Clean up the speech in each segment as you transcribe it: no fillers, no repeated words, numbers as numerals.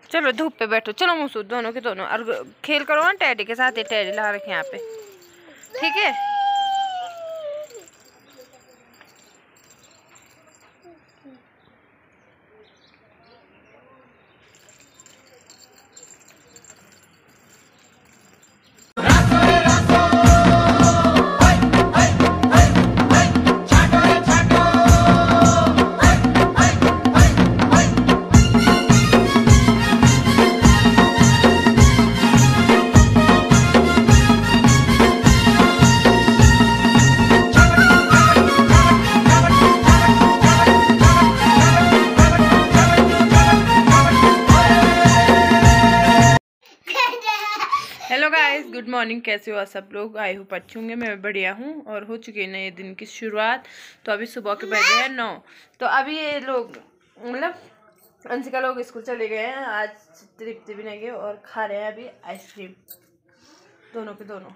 चलो धूप पे बैठो, चलो मूसू दोनों के दोनों, और खेल करो ना टैडी के साथ। ये टैडी ला रखे यहाँ पे, ठीक है। Hello guys, good morning. कैसे हो सब लोग? आई होप अच्छे होंगे। मैं बढ़िया हूँ और हो चुकी है नए दिन की शुरुआत। तो अभी सुबह के बजे हैं 9। तो अभी ये लोग मतलब अंशिका लोग स्कूल चले गए हैं। आज तृप्ति भी नहीं गए और खा रहे हैं अभी आइसक्रीम दोनों के दोनों।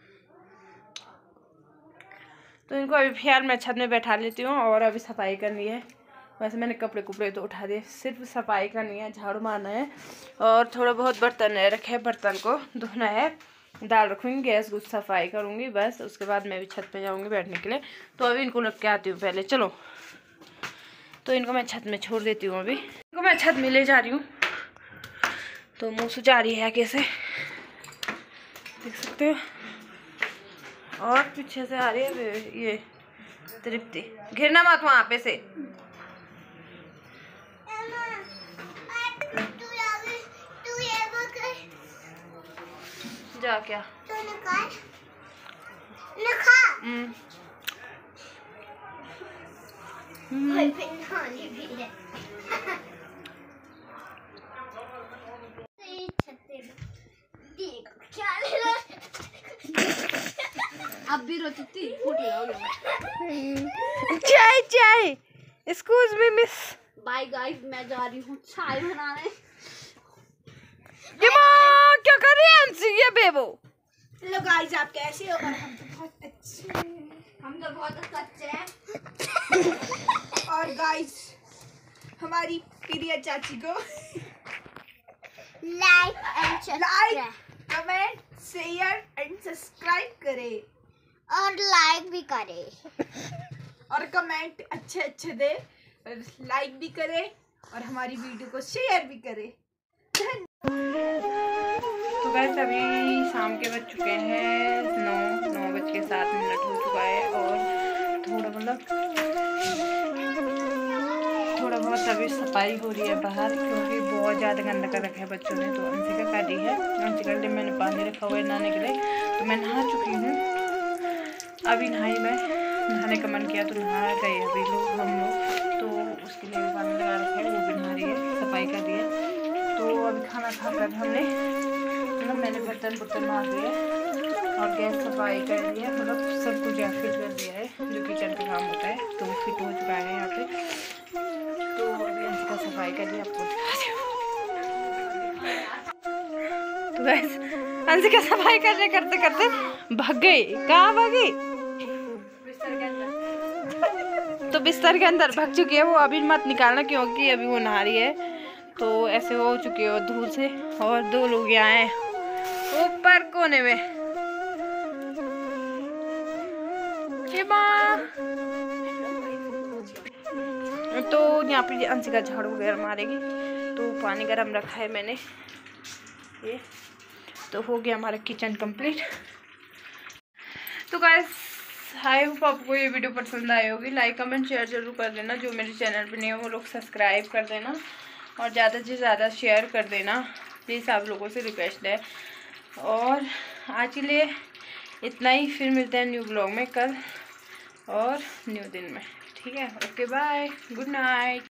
तो इनको अभी फिलहाल मैं छत में बैठा लेती हूँ और अभी सफाई करनी है। वैसे मैंने कपड़े कुपड़े तो उठा दिए, सिर्फ सफाई करनी है, झाड़ू मारना है और थोड़ा बहुत बर्तन रखे हैं, बर्तन को धोना है। दाल रखूँगी, गैस कुछ सफाई करूँगी बस। उसके बाद मैं भी छत पे जाऊँगी बैठने के लिए। तो अभी इनको रख के आती हूँ पहले, चलो। तो इनको मैं छत में छोड़ देती हूँ। अभी इनको मैं छत में ले जा रही हूँ। तो मूसू जा रही है कैसे देख सकते हो, और पीछे से आ रही है ये तृप्ति। घिरना मत वहाँ पे से। जा क्या अब भी रोती फूट चाय चाय। Excuse me miss. Bye guys, मैं जा रही हूँ चाय बनाने। क्या कर रही है अंशी ये बेबो? हेलो गाइस, आप कैसे हो? और हम तो बहुत अच्छे हैं। हम तो बहुत अच्छे हैं। और गाइस, हमारी प्रिय चाची को like comment share and subscribe करें और लाइक भी करे और कमेंट अच्छे अच्छे दे और लाइक भी करे और हमारी वीडियो को शेयर भी करे। तो गाइस अभी शाम के बज चुके हैं 9:07 हो चुका है और थोड़ा बहुत अभी सफाई हो रही है बाहर, क्योंकि बहुत ज़्यादा गंदा कर रखा है बच्चों ने। तो अंशिका कर रही है, अंशिका के लिए मैंने पानी रखा हुआ है नहाने के लिए। तो मैं नहा चुकी हूँ, अभी नहाई। मैं नहाने का मन किया तो नहा गए अभी हम लोग। तो उसके लिए भी पानी लगा रखा है, वो भी नहा रही है, सफाई कर रही है। तो अभी खाना खाकर हमने मतलब मैंने बर्तन मार दिए और गैस सफाई कर ली है, मतलब सब कुछ यहाँ फिट कर दिया है जो किचन का काम होता है। तो वो फिट हो चुका है यहाँ पे। तो अभी अंशिका सफाई कर ली, आपको दिखा दूँ। तो गैस अंशिका सफाई करते करते भाग गई। कहाँ भागी? तो बिस्तर के अंदर भाग चुकी है वो। अभी मत निकालना क्योंकि अभी वो नहा रही है। तो ऐसे हो चुकी है धूल से। और 2 लोग यहाँ हैं ऊपर कोने में। तो यहाँ पे अंशिका झाड़ू वगैरह मारेगी। तो पानी गर्म रखा है मैंने ये। तो हो गया हमारा किचन कंप्लीट। तो गाइस आई होप आपको ये वीडियो पसंद आई होगी। लाइक कमेंट शेयर जरूर कर देना। जो मेरे चैनल पे नहीं है वो लोग सब्सक्राइब कर देना और ज़्यादा से ज़्यादा शेयर कर देना, प्लीज़ आप लोगों से रिक्वेस्ट है। और आज के लिए इतना ही, फिर मिलते हैं न्यू ब्लॉग में कल और न्यू दिन में, ठीक है? Okay bye, good night.